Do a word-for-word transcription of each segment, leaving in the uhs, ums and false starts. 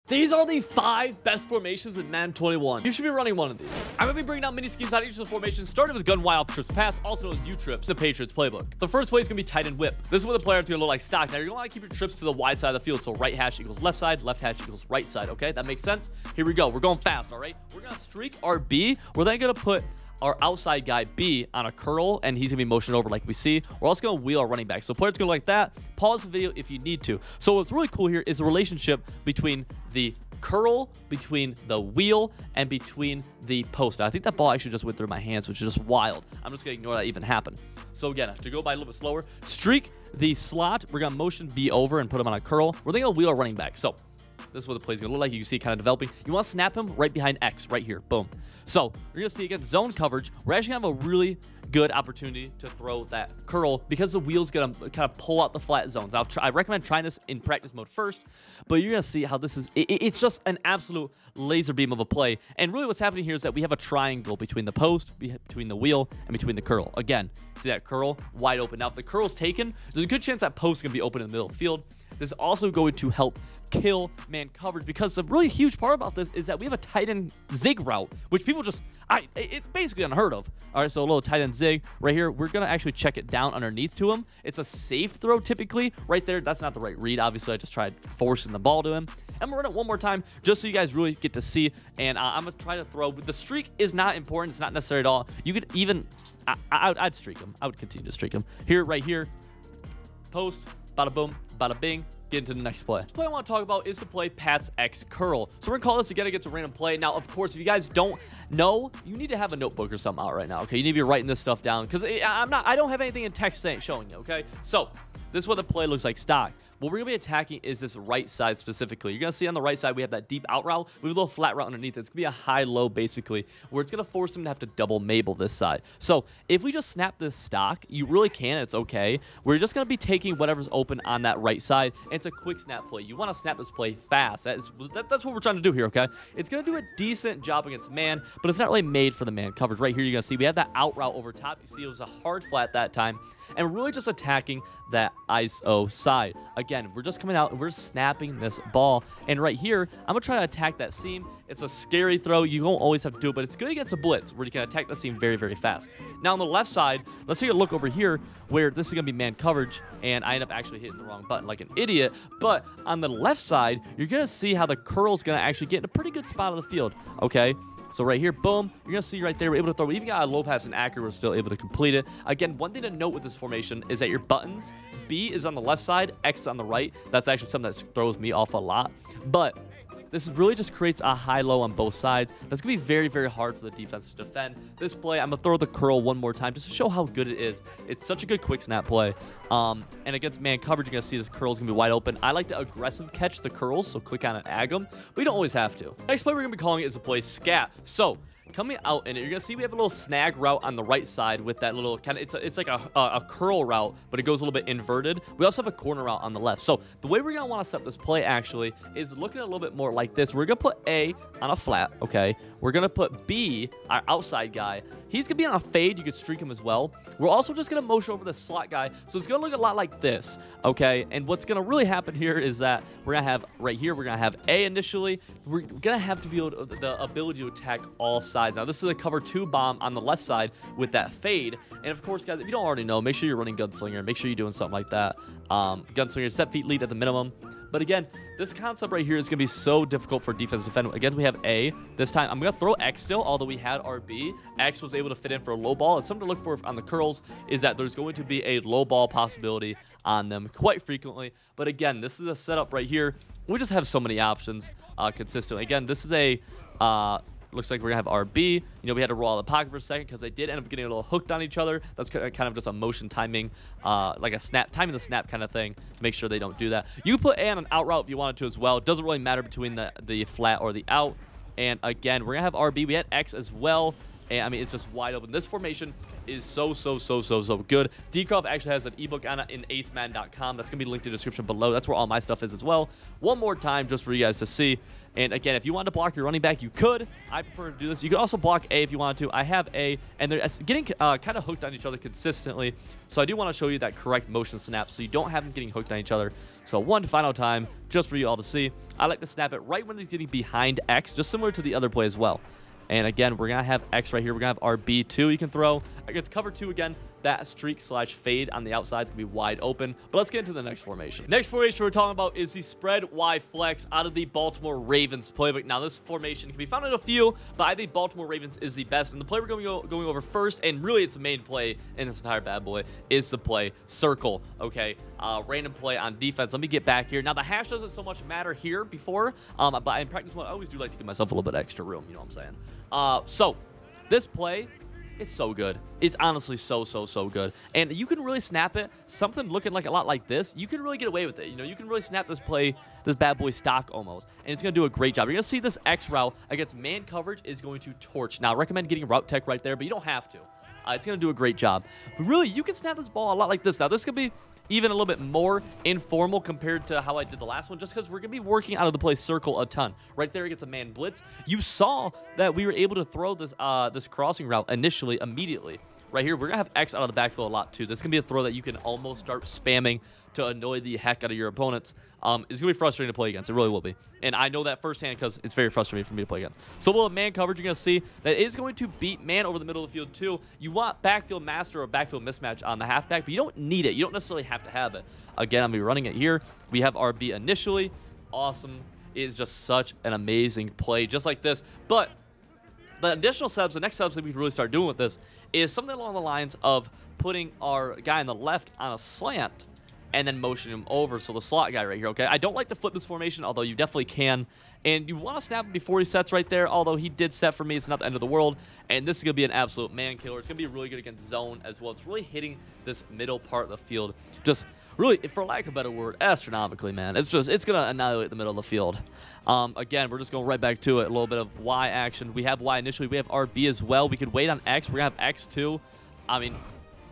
These are the five best formations in Madden twenty-one. You should be running one of these. I'm going to be bringing out mini schemes out of each of the formations, starting with gun wild trips pass, also known as U-trips, the Patriots playbook. The first play is going to be tight end whip. This is where the player is going to look like stock. Now, you're going to want to keep your trips to the wide side of the field, so right hash equals left side, left hash equals right side, okay? That makes sense? Here we go. We're going fast, all right? We're going to streak our B. We're then going to put our outside guy B on a curl, and he's gonna be motioned over like we see. We're also gonna wheel our running back. So players gonna like that. Pause the video if you need to. So what's really cool here is the relationship between the curl, between the wheel, and between the post. Now, I think that ball actually just went through my hands, which is just wild. I'm just gonna ignore that even happened. So again, to go by a little bit slower, streak the slot. We're gonna motion B over and put him on a curl. We're then gonna wheel our running back. So this is what the play is going to look like. You can see it kind of developing. You want to snap him right behind X, right here. Boom. So you're going to see against zone coverage, we're actually going to have a really good opportunity to throw that curl because the wheel's going to kind of pull out the flat zones. I'll try, I recommend trying this in practice mode first, but you're going to see how this is. It, it's just an absolute laser beam of a play. And really what's happening here is that we have a triangle between the post, between the wheel, and between the curl. Again, see that curl wide open. Now, if the curl's taken, there's a good chance that post is going to be open in the middle of the field. This is also going to help kill man coverage because the really huge part about this is that we have a tight end zig route, which people just, I, it's basically unheard of. All right, so a little tight end zig right here. We're going to actually check it down underneath to him. It's a safe throw typically right there. That's not the right read. Obviously, I just tried forcing the ball to him. I'm going to run it one more time just so you guys really get to see. And uh, I'm going to try to throw. The streak is not important. It's not necessary at all. You could even, I, I, I'd streak him. I would continue to streak him. Here, right here, post, bada boom, bada bing. Get into the next play. The play I want to talk about is to play Pat's X curl. So we're gonna call this again against a random play. Now, of course, if you guys don't know, you need to have a notebook or something out right now. Okay, you need to be writing this stuff down because I'm not. I don't have anything in text saying showing you. Okay, so this is what the play looks like stock. What we're going to be attacking is this right side specifically. You're going to see on the right side, we have that deep out route. We have a little flat route underneath it. It's going to be a high-low, basically, where it's going to force them to have to double Mabel this side. So if we just snap this stock, you really can. It's okay. We're just going to be taking whatever's open on that right side. And it's a quick snap play. You want to snap this play fast. That is, that, that's what we're trying to do here, okay? It's going to do a decent job against man, but it's not really made for the man coverage. Right here, you're going to see we have that out route over top. You see it was a hard flat that time. And we're really just attacking that I S O side. Again, we're just coming out and we're snapping this ball. And right here, I'm going to try to attack that seam. It's a scary throw. You don't always have to do it, but it's good against a blitz where you can attack that seam very, very fast. Now, on the left side, let's take a look over here where this is going to be man coverage, and I end up actually hitting the wrong button like an idiot. But on the left side, you're going to see how the curl is going to actually get in a pretty good spot of the field, okay? So right here, boom, you're going to see right there, we're able to throw. We even got a low pass and accurate, we're still able to complete it. Again, one thing to note with this formation is that your buttons, B is on the left side, X is on the right. That's actually something that throws me off a lot. But this really just creates a high-low on both sides. That's going to be very, very hard for the defense to defend. This play, I'm going to throw the curl one more time just to show how good it is. It's such a good quick snap play. Um, and against man coverage, you're going to see this curl is going to be wide open. I like to aggressive catch the curls, so click on and ag them, but you don't always have to. Next play we're going to be calling is a play scat. So coming out in it, you're gonna see we have a little snag route on the right side with that little kind of, it's a, it's like a, a, a curl route, but it goes a little bit inverted. We also have a corner route on the left. So the way we're gonna want to set this play actually is looking a little bit more like this. We're gonna put A on a flat, okay? We're gonna put B, our outside guy. He's gonna be on a fade. You could streak him as well. We're also just gonna motion over the slot guy. So it's gonna look a lot like this, okay? And what's gonna really happen here is that we're gonna have right here, we're gonna have A initially. We're gonna have to be able to, the ability to attack all sides. Now this is a cover two bomb on the left side with that fade. And of course, guys, if you don't already know, make sure you're running Gunslinger. Make sure you're doing something like that. Um, Gunslinger, set feet lead at the minimum. But again, this concept right here is going to be so difficult for defense to defend. Again, we have A. This time, I'm going to throw X still, although we had our B. X was able to fit in for a low ball. And something to look for on the curls is that there's going to be a low ball possibility on them quite frequently. But again, this is a setup right here. We just have so many options uh, consistently. Again, this is a... Uh, looks like we're going to have R B. You know, we had to roll out of the pocket for a second because they did end up getting a little hooked on each other. That's kind of just a motion timing, uh, like a snap, timing the snap kind of thing to make sure they don't do that. You can put A on an out route if you wanted to as well. It doesn't really matter between the, the flat or the out. And again, we're going to have R B. We had X as well. And I mean, it's just wide open. This formation is so, so, so, so, so good. Decroft actually has an ebook on it in ace madden dot com. That's going to be linked in the description below. That's where all my stuff is as well. One more time just for you guys to see. And again, if you wanted to block your running back, you could. I prefer to do this. You could also block A if you wanted to. I have A, and they're getting uh, kind of hooked on each other consistently. So I do want to show you that correct motion snap so you don't have them getting hooked on each other. So one final time, just for you all to see. I like to snap it right when he's getting behind X, just similar to the other play as well. And again, we're going to have X right here. We're going to have our B two you can throw. Against cover two again, that streak slash fade on the outside is going to be wide open. But let's get into the next formation. Next formation we're talking about is the spread Y flex out of the Baltimore Ravens playbook. Now, this formation can be found in a few, but I think Baltimore Ravens is the best. And the play we're going, to go, going over first, and really it's the main play in this entire bad boy, is the play circle. Okay, uh, random play on defense. Let me get back here. Now, the hash doesn't so much matter here before, um, but in practice mode, I always do like to give myself a little bit extra room. You know what I'm saying? Uh, so, this play, it's so good. It's honestly so, so, so good. And you can really snap it. Something looking like a lot like this, you can really get away with it. You know, you can really snap this play, this bad boy stock almost. And it's going to do a great job. You're going to see this X route against man coverage is going to torch. Now, I recommend getting route tech right there, but you don't have to. Uh, it's going to do a great job. But really, you can snap this ball a lot like this. Now, this could be even a little bit more informal compared to how I did the last one, just because we're going to be working out of the play circle a ton. Right there against a man blitz. You saw that we were able to throw this uh, this crossing route initially, immediately. Right here, we're going to have X out of the backfield a lot, too. This is going to be a throw that you can almost start spamming to annoy the heck out of your opponents. Um, it's going to be frustrating to play against. It really will be. And I know that firsthand because it's very frustrating for me to play against. So we'll have man coverage. You're going to see that it is going to beat man over the middle of the field, too. You want backfield master or backfield mismatch on the halfback, but you don't need it. You don't necessarily have to have it. Again, I'm going to be running it here. We have R B initially. Awesome. It is just such an amazing play, just like this. But the additional subs, the next subs that we can really start doing with this is something along the lines of putting our guy on the left on a slant and then motion him over. So the slot guy right here, okay? I don't like to flip this formation, although you definitely can. And you want to snap him before he sets right there, although he did set for me. It's not the end of the world. And this is going to be an absolute man killer. It's going to be really good against zone as well. It's really hitting this middle part of the field. Just really, for lack of a better word, astronomically, man. It's just, it's going to annihilate the middle of the field. Um, again, we're just going right back to it. A little bit of Y action. We have Y initially. We have R B as well. We could wait on X. We're going to have X too. I mean,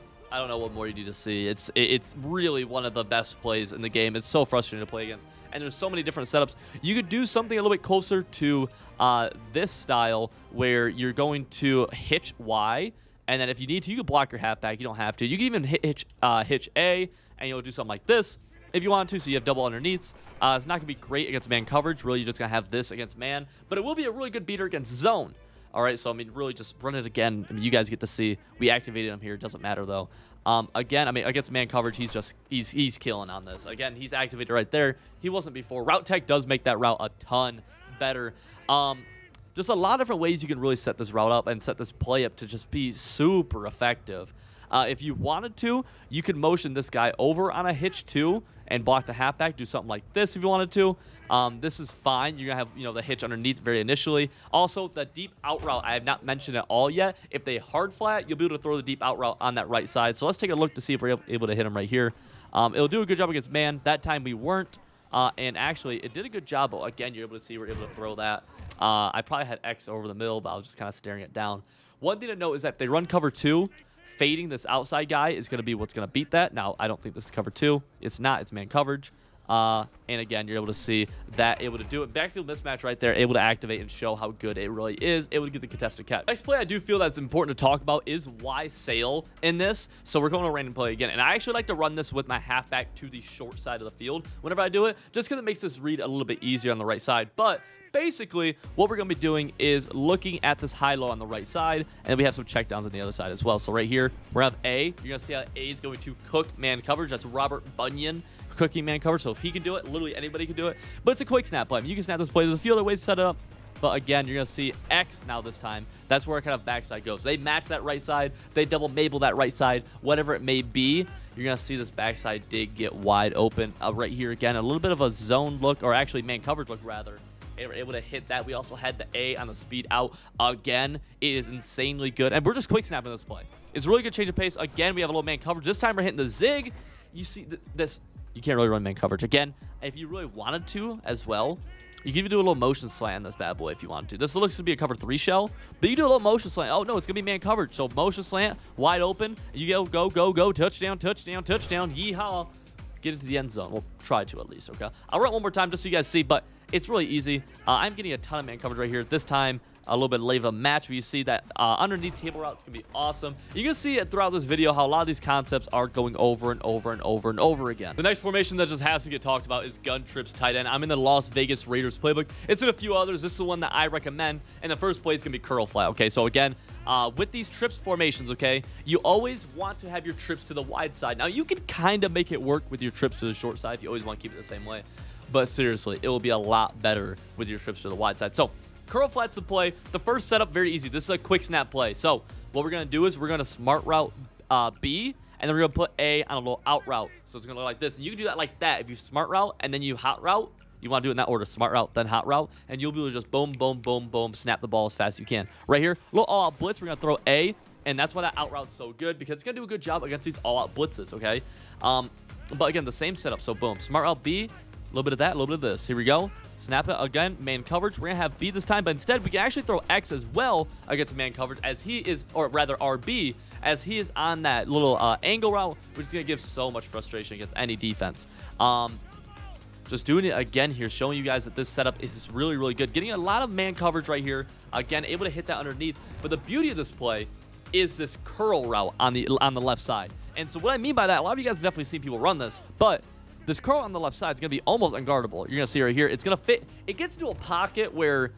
I don't know what more you need to see. It's it's really one of the best plays in the game. It's so frustrating to play against. And there's so many different setups. You could do something a little bit closer to uh, this style where you're going to hitch Y. And then if you need to, you can block your halfback. You don't have to. You can even hit, hitch, uh, hitch A, and you'll do something like this if you want to. So you have double underneaths. Uh, it's not going to be great against man coverage. Really, you're just going to have this against man. But it will be a really good beater against zone. All right, so, I mean, really just run it again. I mean, you guys get to see. We activated him here. It doesn't matter, though. Um, again, I mean, against man coverage, he's just, he's he's killing on this. Again, he's activated right there. He wasn't before. Route tech does make that route a ton better. Um, just a lot of different ways you can really set this route up and set this play up to just be super effective. Uh, if you wanted to, you could motion this guy over on a hitch too and block the halfback. Do something like this if you wanted to. Um, this is fine. You're going to have, you know, the hitch underneath very initially. Also, the deep out route, I have not mentioned at all yet. If they hard flat, you'll be able to throw the deep out route on that right side. So let's take a look to see if we're able to hit him right here. Um, it'll do a good job against man. That time we weren't. Uh, and actually, it did a good job. But again, you're able to see we're able to throw that. Uh, I probably had X over the middle, but I was just kind of staring it down. One thing to note is that if they run cover two, fading this outside guy is going to be what's going to beat that. Now, I don't think this is cover two. It's not. It's man coverage. Uh, and again, you're able to see that able to do it. Backfield mismatch right there, able to activate and show how good it really is. Able to get the contested catch. Next play I do feel that's important to talk about is Y sail in this. So we're going to random play again. And I actually like to run this with my halfback to the short side of the field whenever I do it, just because it makes this read a little bit easier on the right side. But basically, what we're going to be doing is looking at this high-low on the right side, and we have some checkdowns on the other side as well. So right here, we're going to have A. You're going to see how A is going to cook man coverage. That's Robert Bunyan cooking man coverage. So if he can do it, literally anybody can do it. But it's a quick snap play. You can snap this play. There's a few other ways to set it up. But again, you're going to see X now this time. That's where kind of backside goes. They match that right side. They double Mabel that right side. Whatever it may be, you're going to see this backside dig get wide open. Uh, right here again, a little bit of a zone look, or actually man coverage look rather. They were able to hit that. We also had the A on the speed out again. It is insanely good. And we're just quick snapping this play. It's a really good change of pace. Again, we have a little man coverage. This time we're hitting the zig. You see th this. You can't really run man coverage. Again, if you really wanted to as well, You can even do a little motion slant on this bad boy if you want to. This looks to be a cover three shell, but you do a little motion slant. Oh, no, it's going to be man coverage. So motion slant, wide open. You go, go, go, go. Touchdown, touchdown, touchdown. Yeehaw. Get into the end zone. We'll try to at least, okay? I'll run it one more time just so you guys see, but it's really easy. Uh, I'm getting a ton of man coverage right here. This time, a little bit later of a match, but you see that uh, underneath table route, it's going to be awesome. You can see it throughout this video how a lot of these concepts are going over and over and over and over again. The next formation that just has to get talked about is gun trips tight end. I'm in the Las Vegas Raiders playbook. It's in a few others. This is the one that I recommend, and the first play is going to be curl flat. Okay, so again, uh, with these trips formations, okay, you always want to have your trips to the wide side. Now, you can kind of make it work with your trips to the short side if you always want to keep it the same way, but seriously, it will be a lot better with your trips to the wide side. So, curl flats to play. The first setup, very easy. This is a quick snap play. So what we're going to do is we're going to smart route uh, B, and then we're going to put A on a little out route. So it's going to look like this. And you can do that like that. If you smart route and then you hot route, you want to do it in that order. Smart route, then hot route. And you'll be able to just boom, boom, boom, boom, snap the ball as fast as you can. Right here, little all-out blitz. We're going to throw A, and that's why that out route's so good, because it's going to do a good job against these all-out blitzes, okay? Um, but again, the same setup. So boom, smart route B, a little bit of that, a little bit of this. Here we go. Snap it again, man coverage. We're going to have B this time, but instead we can actually throw X as well against man coverage, as he is, or rather R B, as he is on that little uh, angle route, which is going to give so much frustration against any defense. Um, just doing it again here, showing you guys that this setup is really, really good. Getting a lot of man coverage right here. Again, able to hit that underneath. But the beauty of this play is this curl route on the, on the left side. And so what I mean by that, a lot of you guys have definitely seen people run this, but this curl on the left side is going to be almost unguardable. You're going to see right here. It's going to fit. It gets into a pocket where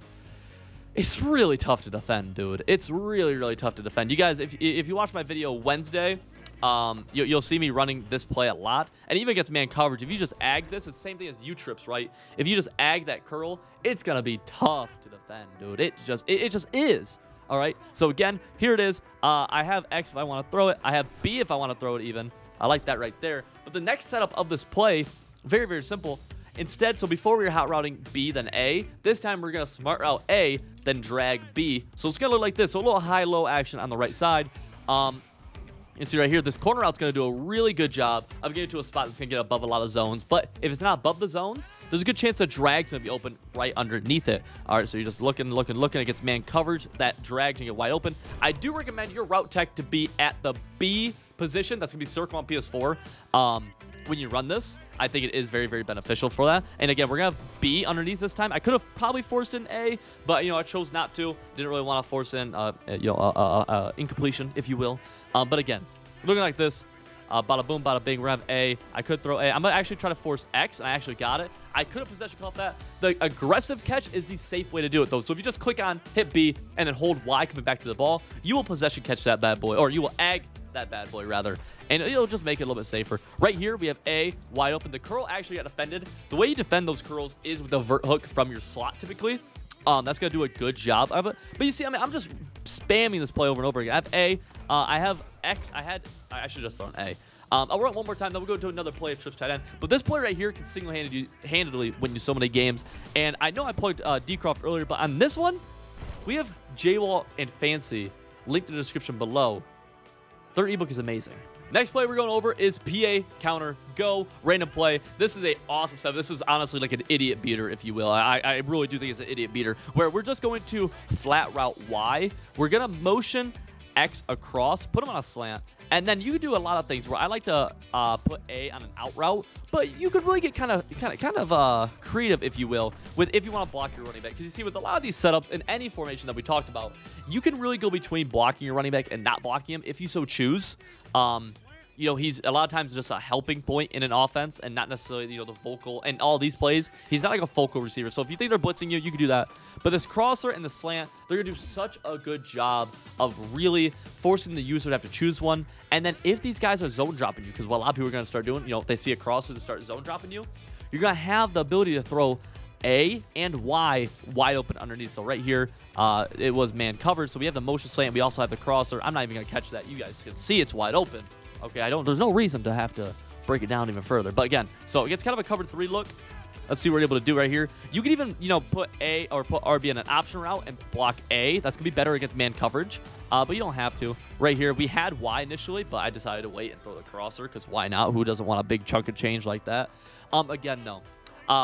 it's really tough to defend, dude. It's really, really tough to defend. You guys, if, if you watch my video Wednesday, um, you, you'll see me running this play a lot. And even against man coverage, if you just ag this, it's the same thing as U-trips, right? If you just ag that curl, it's going to be tough to defend, dude. It just, it, it just is. All right. So again, here it is. Uh, I have X if I want to throw it. I have B if I want to throw it even. I like that right there. But the next setup of this play, very, very simple. Instead, so before we were hot routing B, then A, this time we're going to smart route A, then drag B. So it's going to look like this. So a little high-low action on the right side. Um, you see right here, this corner route's going to do a really good job of getting to a spot that's going to get above a lot of zones. But if it's not above the zone, there's a good chance that drag's going to be open right underneath it. All right, so you're just looking, looking, looking against man coverage. That drag can get wide open. I do recommend your route tech to be at the B position. That's going to be circle on P S four. Um, when you run this, I think it is very, very beneficial for that. And again, we're going to have B underneath this time. I could have probably forced in A, but, you know, I chose not to. Didn't really want to force in, uh, you know, uh, uh, uh, incompletion, if you will. Um, but again, looking like this. Uh, bada boom, bada bing. We're going to have A. I could throw A. I'm going to actually try to force X, and I actually got it. I could have possession caught that. The aggressive catch is the safe way to do it, though. So if you just click on, hit B, and then hold Y coming back to the ball, you will possession catch that bad boy, or you will ag that bad boy, rather. And it'll just make it a little bit safer. Right here, we have A, wide open. The curl actually got defended. The way you defend those curls is with the vert hook from your slot, typically. Um, that's going to do a good job of it. But you see, I mean, I'm just spamming this play over and over again. I have A. Uh, I have X. I had, I should have just thrown A. Um, I'll run it one more time, then we'll go to another play of trips tight end. But this play right here can single-handedly win you so many games. And I know I plugged uh, D-Croft earlier, but on this one, we have J-Wall and Fancy linked in the description below. Their ebook is amazing. Next play we're going over is P A counter go random play. This is a awesome stuff. This is honestly like an idiot beater, if you will. I, I really do think it's an idiot beater, where we're just going to flat route Y. We're going to motion X across, put them on a slant, and then you can do a lot of things where I like to uh, put A on an out route, but you could really get kind of kind of kind of uh, creative, if you will, with if you want to block your running back. Because you see, with a lot of these setups in any formation that we talked about, you can really go between blocking your running back and not blocking him if you so choose. Um, you know, he's a lot of times just a helping point in an offense and not necessarily, you know, the focal. And all these plays, he's not like a focal receiver. So if you think they're blitzing you, you can do that. But this crosser and the slant, they're going to do such a good job of really forcing the user to have to choose one. And then if these guys are zone dropping you, because what a lot of people are going to start doing, you know, if they see a crosser to start zone dropping you, you're going to have the ability to throw A and Y wide open underneath. So right here, uh, it was man covered. So we have the motion slant. We also have the crosser. I'm not even going to catch that. You guys can see it's wide open. Okay, I don't. There's no reason to have to break it down even further. But again, so it gets kind of a covered three look. Let's see what we're able to do right here. You can even, you know, put A or put R B in an option route and block A. That's going to be better against man coverage, uh, but you don't have to. Right here, we had Y initially, but I decided to wait and throw the crosser because why not? Who doesn't want a big chunk of change like that? Um, again, no. Uh,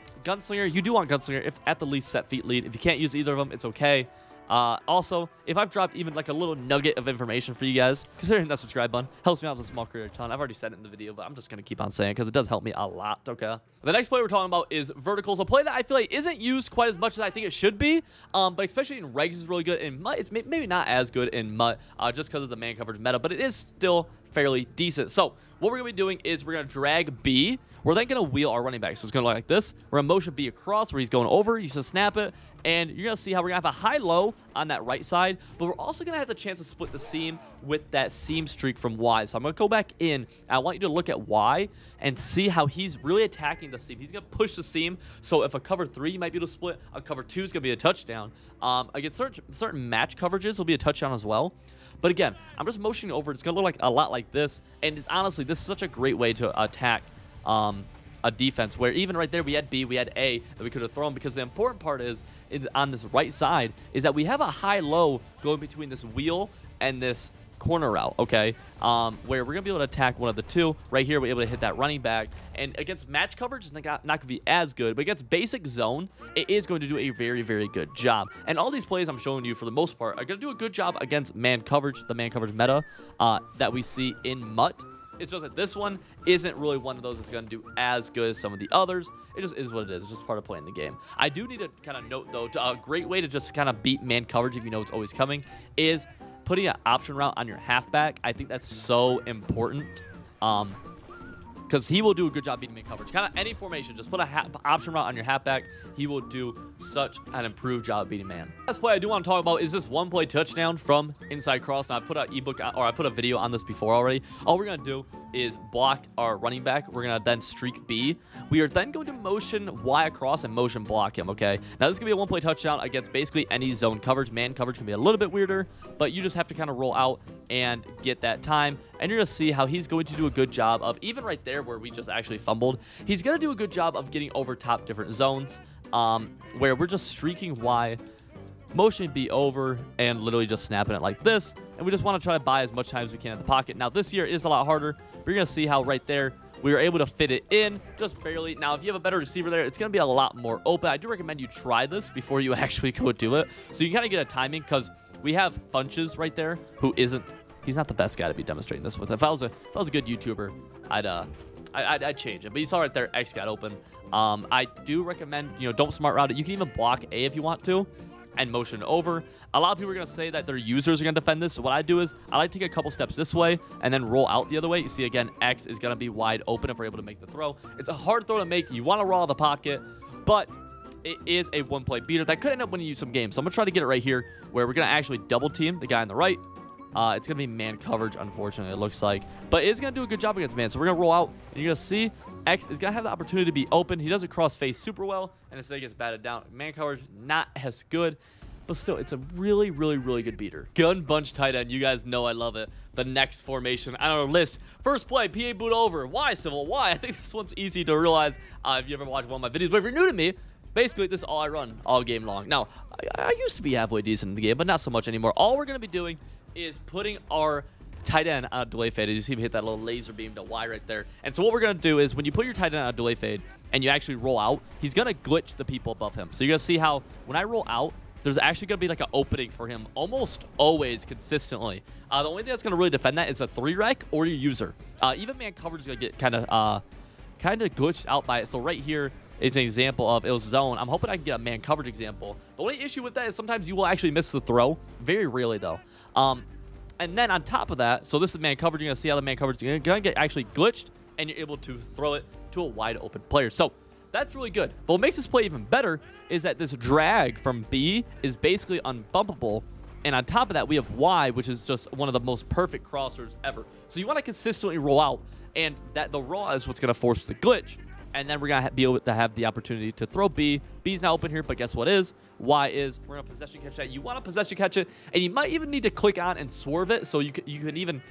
Gunslinger, you do want Gunslinger if at the least set feet lead. If you can't use either of them, it's okay. Uh, also, if I've dropped even like a little nugget of information for you guys, consider hitting that subscribe button. Helps me out with a small career a ton. I've already said it in the video, but I'm just going to keep on saying it because it does help me a lot, okay? The next play we're talking about is Verticals, a play that I feel like isn't used quite as much as I think it should be, um, but especially in Regs is really good. In Mutt, it's may maybe not as good in Mutt uh, just because of the man coverage meta, but it is still fairly decent. So what we're going to be doing is we're going to drag B. We're then going to wheel our running back. So it's going to look like this. We're going to motion B across where he's going over. He's going to snap it. And you're going to see how we're going to have a high-low on that right side. But we're also going to have the chance to split the seam with that seam streak from Y. So I'm going to go back in. I want you to look at Y and see how he's really attacking the seam. He's going to push the seam. So if a cover three, you might be able to split. A cover two is going to be a touchdown. Um, against certain, certain match coverages, will be a touchdown as well. But again, I'm just motioning over. It's going to look like a lot like this. And it's, honestly, this is such a great way to attack um, a defense where even right there we had B, we had A that we could have thrown, because the important part is in, on this right side is that we have a high-low going between this wheel and this corner route, okay, um, where we're going to be able to attack one of the two. Right here, we're able to hit that running back. And against match coverage, it's not, not going to be as good, but against basic zone, it is going to do a very, very good job. And all these plays I'm showing you, for the most part, are going to do a good job against man coverage, the man coverage meta uh, that we see in Mutt. It's just that this one isn't really one of those that's going to do as good as some of the others. It just is what it is. It's just part of playing the game. I do need to kind of note, though, to a great way to just kind of beat man coverage if you know it's always coming is putting an option route on your halfback. I think that's so important. Um, because he will do a good job beating man coverage. Kind of any formation, just put a option route on your halfback. He will do such an improved job beating man. Last play I do want to talk about is this one play touchdown from inside cross. Now I put an ebook or I put a video on this before already. All we're gonna do is block our running back. We're gonna then streak B. We are then going to motion Y across and motion block him. Okay. Now this is gonna be a one play touchdown against basically any zone coverage. Man coverage can be a little bit weirder, but you just have to kind of roll out and get that time. And you're gonna see how he's going to do a good job of, even right there where we just actually fumbled, he's gonna do a good job of getting over top different zones, um, where we're just streaking Y, motioning B over, and literally just snapping it like this. And we just want to try to buy as much time as we can in the pocket. Now this year is a lot harder, but you're gonna see how right there we were able to fit it in just barely. Now if you have a better receiver there, it's gonna be a lot more open. I do recommend you try this before you actually go do it, so you can kind of get a timing, because we have Funches right there who isn't, he's not the best guy to be demonstrating this with. If I was a, if I was a good YouTuber, I'd uh, I, I'd, I'd change it. But you saw right there, X got open. Um, I do recommend, you know, don't smart route it. You can even block A if you want to, and motion over. A lot of people are gonna say that their users are gonna defend this. So what I do is I like to take a couple steps this way and then roll out the other way. You see again, X is gonna be wide open if we're able to make the throw. It's a hard throw to make. You want to roll out of the pocket, but it is a one-play beater that could end up winning you some games. So I'm going to try to get it right here where we're going to actually double team the guy on the right. Uh, it's going to be man coverage, unfortunately, it looks like. But it's going to do a good job against man. So we're going to roll out, and you're going to see X is going to have the opportunity to be open. He doesn't cross face super well, and instead he gets batted down. Man coverage, not as good. But still, it's a really, really, really good beater. Gun bunch tight end. You guys know I love it. The next formation on our list. First play, P A boot over. Why, Civil? Why? I think this one's easy to realize uh, if you ever watched one of my videos. But if you're new to me, basically, this is all I run all game long. Now, I, I used to be halfway decent in the game, but not so much anymore. All we're going to be doing is putting our tight end on a delay fade. As you see me hit that little laser beam to Y right there. And so what we're going to do is when you put your tight end on a delay fade and you actually roll out, he's going to glitch the people above him. So you're going to see how when I roll out, there's actually going to be like an opening for him almost always consistently. Uh, the only thing that's going to really defend that is a three rec or your user. Uh, even man coverage is going to get kind of uh, kind of glitched out by it. So right here is an example of it was zone. I'm hoping I can get a man coverage example. The only issue with that is sometimes you will actually miss the throw. Very rarely, though. Um, and then on top of that, so this is man coverage. You're going to see how the man coverage is going to get actually glitched, and you're able to throw it to a wide open player. So that's really good. But what makes this play even better is that this drag from B is basically unbumpable. And on top of that, we have Y, which is just one of the most perfect crossers ever. So you want to consistently roll out, and that the raw is what's going to force the glitch. And then we're going to be able to have the opportunity to throw B. B's now open here, but guess what is? Y is. We're going to possession catch that. You want to possession catch it, and you might even need to click on and swerve it, so you can, you can even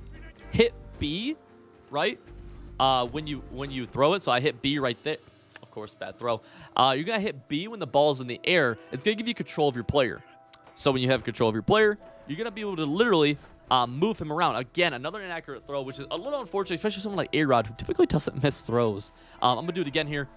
hit B, right? Uh, when you when you throw it. So I hit B right there. Of course, bad throw. Uh, you're going to hit B when the ball's in the air. It's going to give you control of your player. So when you have control of your player, you're going to be able to literally um, move him around. Again, another inaccurate throw, which is a little unfortunate, especially someone like A-Rod, who typically doesn't miss throws. Um, I'm going to do it again here.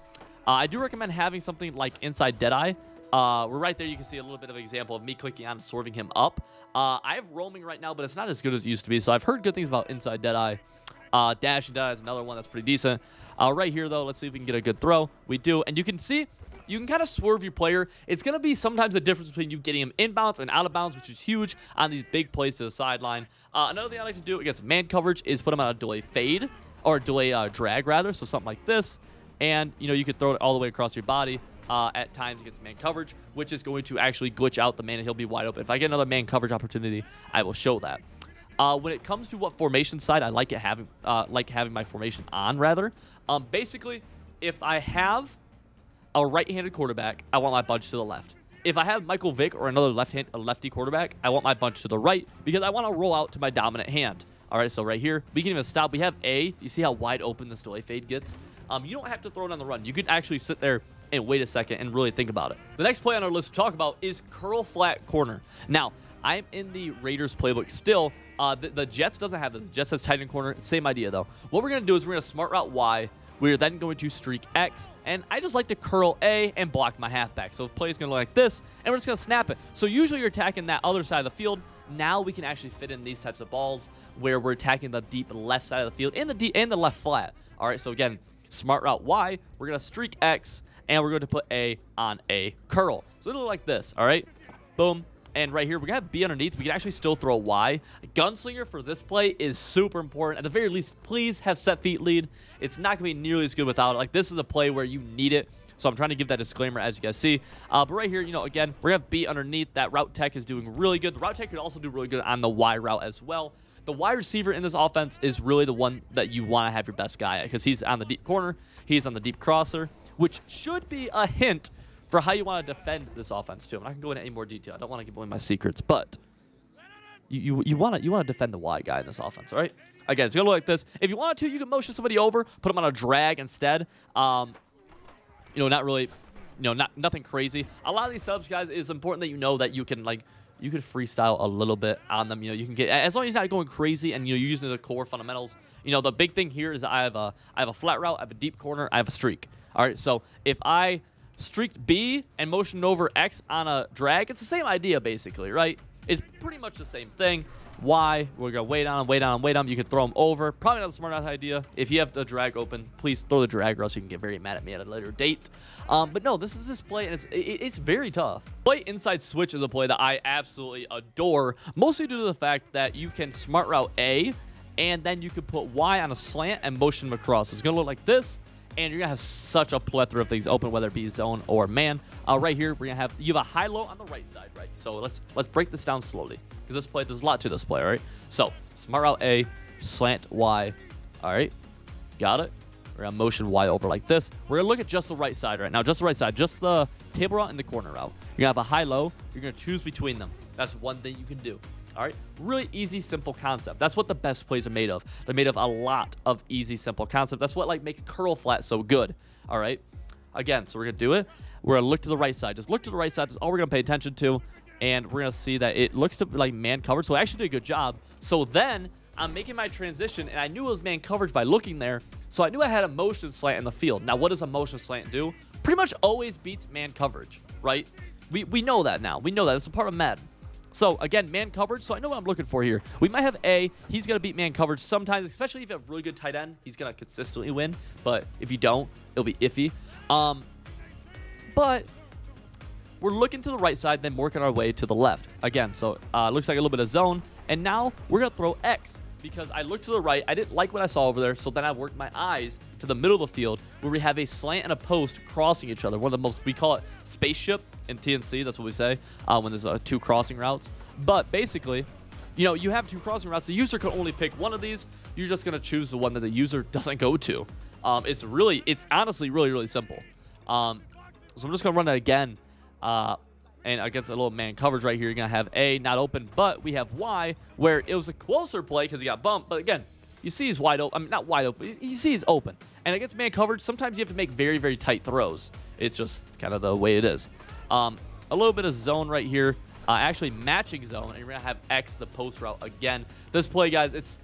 Uh, I do recommend having something like Inside Deadeye. Uh, we're right there. You can see a little bit of an example of me clicking on swerving him up. Uh, I have roaming right now, but it's not as good as it used to be. So I've heard good things about Inside Deadeye. Uh, Dashing Deadeye is another one that's pretty decent. Uh, right here, though, let's see if we can get a good throw. We do. And you can see, you can kind of swerve your player. It's going to be sometimes a difference between you getting him inbounds and out of bounds, which is huge on these big plays to the sideline. Uh, another thing I like to do against man coverage is put him on a delay fade, or delay uh, drag, rather. So something like this. And, you know, you could throw it all the way across your body. Uh, at times against man coverage, which is going to actually glitch out the man and he'll be wide open. If I get another man coverage opportunity, I will show that. Uh, when it comes to what formation side, I like it having uh, like having my formation on, rather. Um, basically, if I have a right-handed quarterback, I want my bunch to the left. If I have Michael Vick or another left-hand, a lefty quarterback, I want my bunch to the right because I want to roll out to my dominant hand. All right, so right here, we can even stop. We have A. You see how wide open this delay fade gets? Um, you don't have to throw it on the run. You could actually sit there and wait a second and really think about it. The next play on our list to talk about is curl flat corner. Now, I'm in the Raiders playbook still. Uh, the, the Jets doesn't have this. The Jets has tight end corner. Same idea, though. What we're going to do is we're going to smart route Y. We're then going to streak X. And I just like to curl A and block my halfback. So the play is going to look like this, and we're just going to snap it. So usually you're attacking that other side of the field. Now we can actually fit in these types of balls where we're attacking the deep left side of the field and the, deep, and the left flat. All right, so again, smart route Y. We're going to streak X. And we're going to put A on a curl. So it'll look like this, all right? Boom. And right here, we're going to have B underneath. We can actually still throw Y. Gunslinger for this play is super important. At the very least, please have set feet lead. It's not going to be nearly as good without it. Like, this is a play where you need it. So I'm trying to give that disclaimer, as you guys see. Uh, but right here, you know, again, we're going to have B underneath. That route tech is doing really good. The route tech could also do really good on the Y route as well. The wide receiver in this offense is really the one that you want to have your best guy at because he's on the deep corner. He's on the deep crosser, which should be a hint for how you want to defend this offense too. I'm not gonna go into any more detail. I don't want to give away my secrets, but you you, you want to you want to defend the Y guy in this offense, all right? Again, it's gonna look like this. If you wanted to, you can motion somebody over, put them on a drag instead. Um, you know, not really, you know, not nothing crazy. A lot of these subs, guys, it's important that you know that you can like. You could freestyle a little bit on them. You know, you can get, as long as you're not going crazy and, you know, you're using the core fundamentals. You know, the big thing here is that I have a, I have a flat route, I have a deep corner, I have a streak. All right, so if I streaked B and motioned over X on a drag, it's the same idea, basically, right? It's pretty much the same thing. Y, we're going to wait on him, wait on him, wait on him. You can throw him over. Probably not a smart enough idea. If you have the drag open, please throw the drag or else you can get very mad at me at a later date. Um, but no, this is this play, and it's it, it's very tough. Play inside switch is a play that I absolutely adore, mostly due to the fact that you can smart route A, and then you can put Y on a slant and motion him across. So it's going to look like this. And you're going to have such a plethora of things open, whether it be zone or man. Uh, right here, we're going to have, you have a high-low on the right side, right? So let's let's break this down slowly. Because this play, there's a lot to this play, all right? So, smart route A, slant Y, all right? Got it? We're going to motion Y over like this. We're going to look at just the right side right now. Just the right side. Just the table route and the corner route. You're going to have a high-low. You're going to choose between them. That's one thing you can do. All right, really easy, simple concept. That's what the best plays are made of. They're made of a lot of easy, simple concept. That's what like makes curl flat so good. All right, again, so we're gonna do it. We're gonna look to the right side. Just look to the right side. That's all we're gonna pay attention to, and we're gonna see that it looks to like man coverage. So I actually did a good job. So then I'm making my transition, and I knew it was man coverage by looking there. So I knew I had a motion slant in the field. Now, what does a motion slant do? Pretty much always beats man coverage, right? We we know that now. We know that. It's a part of Madden. So, again, man coverage. So, I know what I'm looking for here. We might have A. He's going to beat man coverage sometimes, especially if you have a really good tight end. He's going to consistently win. But if you don't, it'll be iffy. Um, but we're looking to the right side, then working our way to the left. Again, so uh, looks like a little bit of zone. And now we're going to throw X because I looked to the right. I didn't like what I saw over there. So then I worked my eyes to the middle of the field where we have a slant and a post crossing each other. One of the most, we call it spaceship in T N C. That's what we say uh, when there's uh, two crossing routes. But basically, you know, you have two crossing routes. The user can only pick one of these. You're just going to choose the one that the user doesn't go to. Um, it's really, it's honestly really, really simple. Um, so I'm just going to run that again. Uh, and against a little man coverage right here, you're going to have A not open, but we have Y where it was a closer play because he got bumped. But again, you see he's wide open. I mean, not wide open. You see he's open. And against man coverage, sometimes you have to make very, very tight throws. It's just kind of the way it is. Um, a little bit of zone right here. Uh, actually matching zone. And you're going to have X, the post route again. This play, guys, it's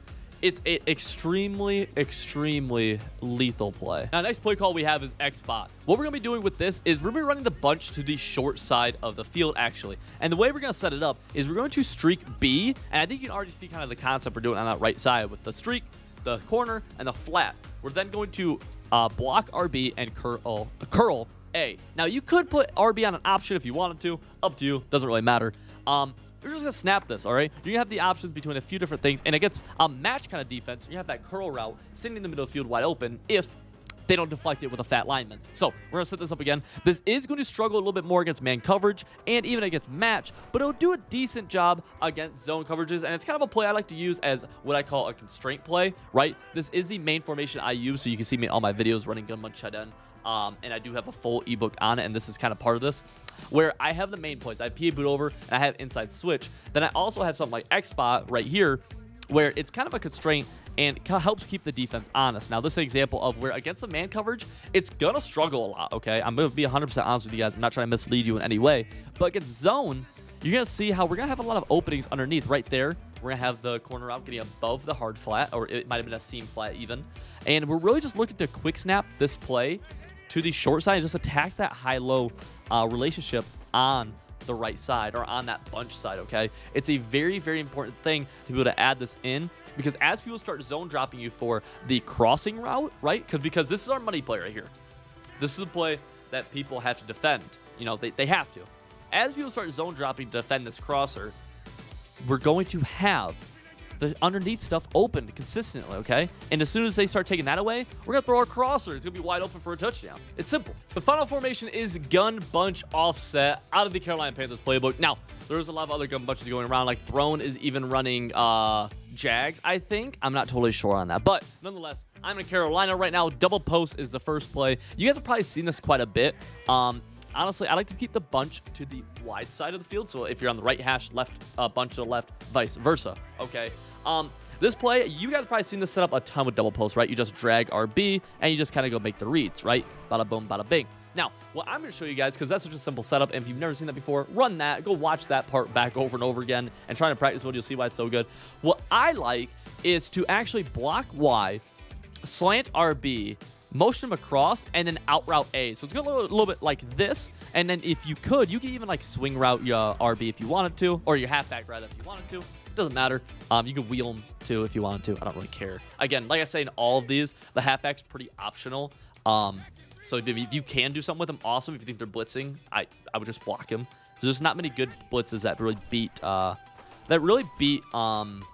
It's an extremely, extremely lethal play. Now, next play call we have is X-Bot. What we're going to be doing with this is we're going to be running the bunch to the short side of the field, actually. And the way we're going to set it up is we're going to streak B, and I think you can already see kind of the concept we're doing on that right side with the streak, the corner, and the flat. We're then going to uh, block R B and curl, curl A. Now, you could put R B on an option if you wanted to. Up to you. Doesn't really matter. Um... You're just going to snap this, all right? You're going to have the options between a few different things, and it gets a match kind of defense. You have that curl route sitting in the middle of the field wide open if they don't deflect it with a fat lineman. So we're going to set this up again. This is going to struggle a little bit more against man coverage and even against match, but it'll do a decent job against zone coverages, and it's kind of a play I like to use as what I call a constraint play, right? This is the main formation I use, so you can see me in all my videos running gun munch head end. Um, and I do have a full ebook on it, and this is kind of part of this, where I have the main plays. I have P A boot over, and I have inside switch. Then I also have something like X-Bot right here, where it's kind of a constraint and helps keep the defense honest. Now, this is an example of where against the man coverage, it's going to struggle a lot, okay? I'm going to be one hundred percent honest with you guys. I'm not trying to mislead you in any way. But against zone, you're going to see how we're going to have a lot of openings underneath right there. We're going to have the corner route getting above the hard flat, or it might have been a seam flat even. And we're really just looking to quick snap this play to the short side and just attack that high-low uh, relationship on the right side or on that bunch side, okay? It's a very, very important thing to be able to add this in because as people start zone dropping you for the crossing route, right? Because because this is our money play right here. This is a play that people have to defend. You know, they, they have to. As people start zone dropping to defend this crosser, we're going to have the underneath stuff open consistently, okay? And as soon as they start taking that away, we're going to throw our crosser. It's going to be wide open for a touchdown. It's simple. The final formation is gun bunch offset out of the Carolina Panthers playbook. Now, there's a lot of other gun bunches going around. Like Throne is even running uh, Jags, I think. I'm not totally sure on that. But nonetheless, I'm in Carolina right now. Double post is the first play. You guys have probably seen this quite a bit. Um, Honestly, I like to keep the bunch to the wide side of the field. So if you're on the right hash, left uh, bunch to the left, vice versa, okay? Um, this play, you guys probably seen this set up a ton with double post, right? You just drag R B, and you just kind of go make the reads, right? Bada boom, bada bing. Now, what I'm going to show you guys, because that's such a simple setup, and if you've never seen that before, run that. Go watch that part back over and over again and try to practice mode. You'll see why it's so good. What I like is to actually block Y, slant R B, motion him across, and then out route A. So it's going to look a little bit like this. And then if you could, you could even like swing route your R B if you wanted to, or your halfback rather if you wanted to. It doesn't matter. Um, you could wheel them too if you wanted to. I don't really care. Again, like I say in all of these, the halfback's pretty optional. Um, so if, if you can do something with them, awesome. If you think they're blitzing, I, I would just block him. So there's not many good blitzes that really beat uh, that really beat um,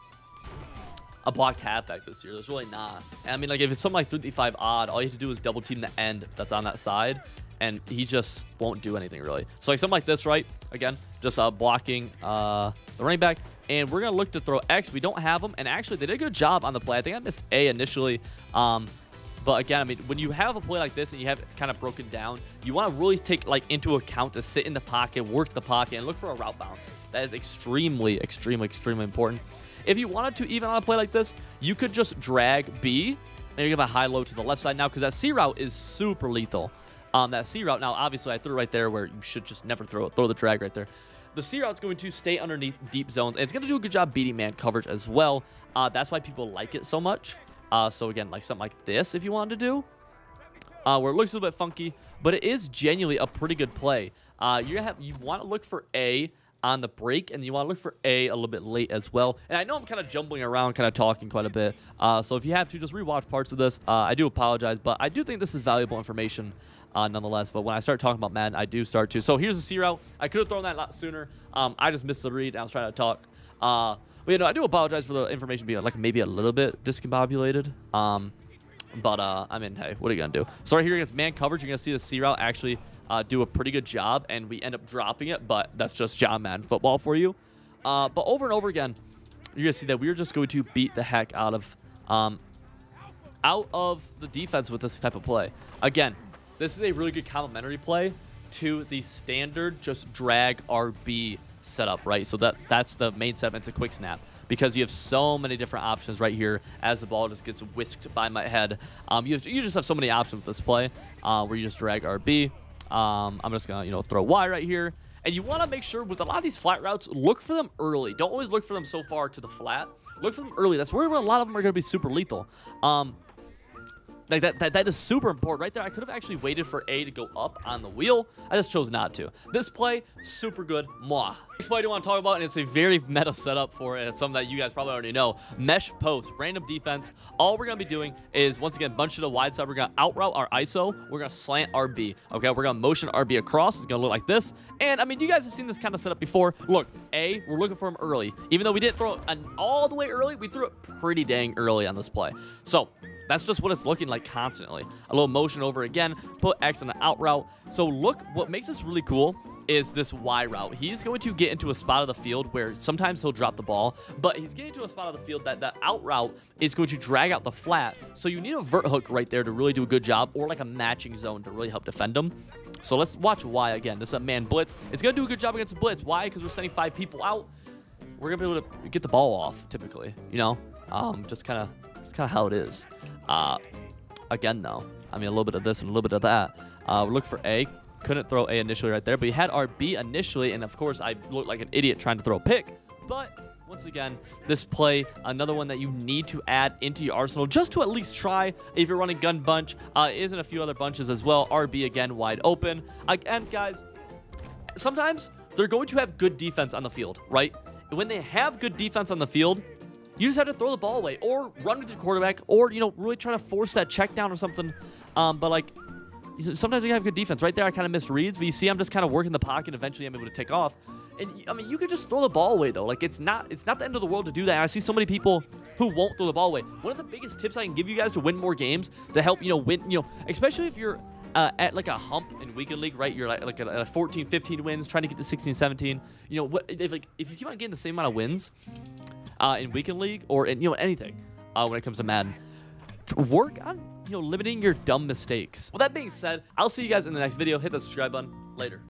a blocked halfback this year. There's really not. And I mean, like if it's something like fifty-five odd, all you have to do is double team the end that's on that side, and he just won't do anything really. So like something like this, right? Again, just uh, blocking uh, the running back. And we're going to look to throw X. We don't have them. And actually, they did a good job on the play. I think I missed A initially. Um, but again, I mean, when you have a play like this and you have it kind of broken down, you want to really take like into account to sit in the pocket, work the pocket, and look for a route bounce. That is extremely, extremely, extremely important. If you wanted to, even on a play like this, you could just drag B and you give a high-low to the left side now because that C route is super lethal. Um, that C route, now, obviously, I threw it right there where you should just never throw it. Throw the drag right there. The C route's going to stay underneath deep zones, and it's going to do a good job beating man coverage as well. Uh, that's why people like it so much. Uh, so, again, like something like this, if you wanted to do, uh, where it looks a little bit funky, but it is genuinely a pretty good play. Uh, you have you want to look for A on the break, and you want to look for A a little bit late as well. And I know I'm kind of jumbling around, kind of talking quite a bit. Uh, so if you have to, just rewatch parts of this. Uh, I do apologize, but I do think this is valuable information uh, nonetheless. But when I start talking about Madden, I do start to. So here's the C route. I could have thrown that a lot sooner. Um, I just missed the read. I was trying to talk. Uh, but, you know, I do apologize for the information being like maybe a little bit discombobulated. Um, but, uh, I mean, hey, what are you going to do? So right here against man coverage, you're going to see the C route actually Uh, do a pretty good job, and we end up dropping it, but that's just John Madden football for you. Uh, but over and over again, you're going to see that we're just going to beat the heck out of um, out of the defense with this type of play. Again, this is a really good complementary play to the standard just drag R B setup, right? So that that's the main setup. It's a quick snap because you have so many different options right here as the ball just gets whisked by my head. Um, you, have, you just have so many options with this play uh, where you just drag R B. Um, I'm just going to, you know, throw Y right here. And you want to make sure with a lot of these flat routes, look for them early. Don't always look for them so far to the flat. Look for them early. That's where a lot of them are going to be super lethal. Um, Like that, that, that is super important right there. I could have actually waited for A to go up on the wheel. I just chose not to. This play, super good. Mwah. Next play I do want to talk about, and it's a very meta setup for it. It's something that you guys probably already know. Mesh post, random defense. All we're going to be doing is, once again, bunch to the wide side. We're going to outroute our I S O. We're going to slant R B. Okay, we're going to motion R B across. It's going to look like this. And, I mean, you guys have seen this kind of setup before. Look, A, we're looking for him early. Even though we didn't throw it an all the way early, we threw it pretty dang early on this play. So, that's just what it's looking like constantly. A little motion over again, put X on the out route. So look, what makes this really cool is this Y route. He's going to get into a spot of the field where sometimes he'll drop the ball, but he's getting to a spot of the field that that out route is going to drag out the flat. So you need a vert hook right there to really do a good job, or like a matching zone to really help defend him. So let's watch Y again. This is a man blitz. It's going to do a good job against the blitz. Why? Because we're sending five people out. We're going to be able to get the ball off, typically, you know? Um, just kind of just kind of how it is. Uh, again, though, I mean, a little bit of this and a little bit of that. Uh, look for A. Couldn't throw A initially right there, but he had R B initially, and of course, I looked like an idiot trying to throw a pick. But once again, this play, another one that you need to add into your arsenal just to at least try if you're running gun bunch. Uh, is in a few other bunches as well. R B again, wide open. Again, guys, sometimes they're going to have good defense on the field, right? When they have good defense on the field, you just have to throw the ball away or run with your quarterback or, you know, really try to force that check down or something. Um, but, like, sometimes you have good defense. Right there, I kind of missed reads, but you see I'm just kind of working the pocket. Eventually, I'm able to take off. And, I mean, you could just throw the ball away, though. Like, it's not it's not the end of the world to do that. And I see so many people who won't throw the ball away. One of the biggest tips I can give you guys to win more games, to help, you know, win, you know, especially if you're uh, at, like, a hump in weekend league, right? You're, like, like a, a fourteen, fifteen wins, trying to get to sixteen, seventeen. You know, what if, like, if you keep on getting the same amount of wins, Uh, in weekend league or in, you know, anything uh, when it comes to Madden, work on, you know, limiting your dumb mistakes. With that being said, I'll see you guys in the next video. Hit the subscribe button. Later.